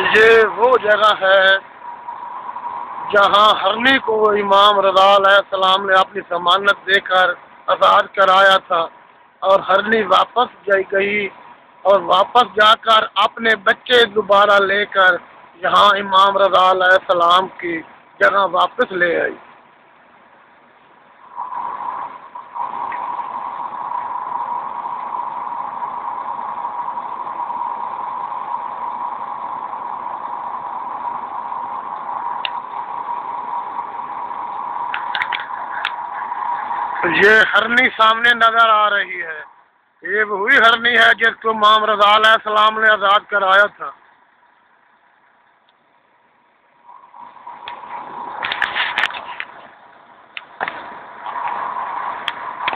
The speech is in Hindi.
ये वो जगह है जहाँ हरनी को इमाम रज़ा अलैहिस्सलाम ने अपनी ज़मानत देकर आज़ाद कराया था और हरनी वापस गई और वापस जाकर अपने बच्चे दोबारा लेकर यहाँ इमाम रज़ा अलैहिस्सलाम की जगह वापस ले आई। ये हरनी सामने नजर आ रही है, ये वही हरनी है जिसको इमाम रज़ा अलैहिस्सलाम ने आज़ाद कराया था।